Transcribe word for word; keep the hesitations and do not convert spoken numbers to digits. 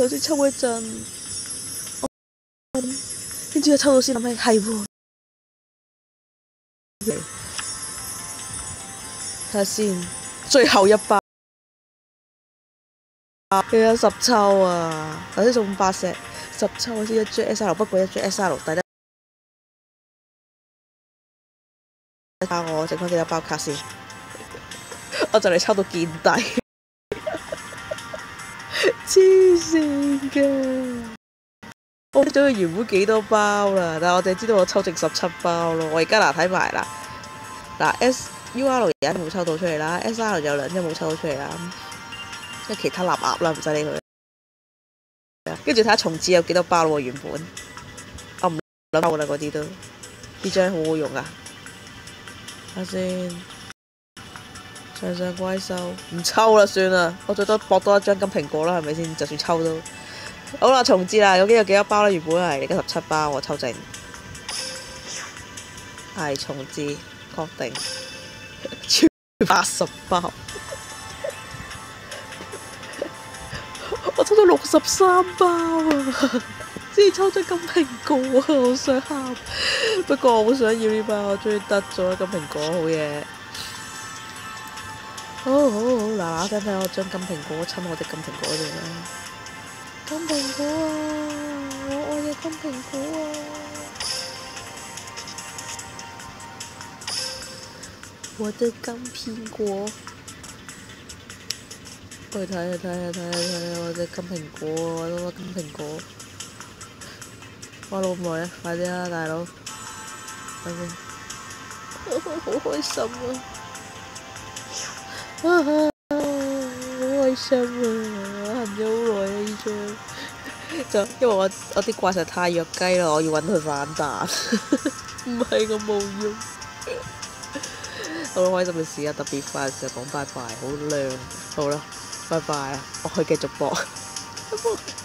頭先抽嗰陣，跟住一抽到先諗起係喎。睇下先，最後一包佢有十抽啊！頭先送八石，十抽好似一張 S R， 不過一張 S R 抵得。睇下我剩翻幾多包卡先，我就嚟抽到見底，黐線嘅！我知道佢原本幾多包啦，但係我淨係知道我抽剩十七包咯。我而家嗱睇埋啦，嗱 S U R 有一冇抽到出嚟啦 ，S R 有兩張冇抽到出嚟啦，即係其他立鴨啦，唔使理佢。跟住睇下重置有幾多包咯喎，原本我唔諗抽啦嗰啲都，呢張好好用啊！睇下先，上上怪獸唔抽啦，算啦，我最多博多一張金蘋果啦，係咪先？就算抽都好啦，重置啦，究竟有幾多包咧？原本係而家十七包，我抽剩係重置，確定超八十包，我抽到六十三包啊！先抽咗金蘋果啊，好想喊，不過我好想要呢包，我終於得咗啦金蘋果，好嘢！好好好，嗱嗱聲睇我將金蘋果親我隻金蘋果先啦！金蘋果啊，我愛嘅金蘋果啊！我的金蘋果，去睇下睇下睇下睇下我隻金蘋果，我攞個金蘋果，我攞唔耐啊！快啲啦，大佬，等先，好開心啊！啊啊好開心啊！我恨咗好耐啊呢張。就因為我我啲怪實太弱雞啦，我要揾佢反彈，唔係我冇用。好開心嘅事啊！特別快嘅時候講拜拜，好靚，好啦，拜拜啊！我去繼續播。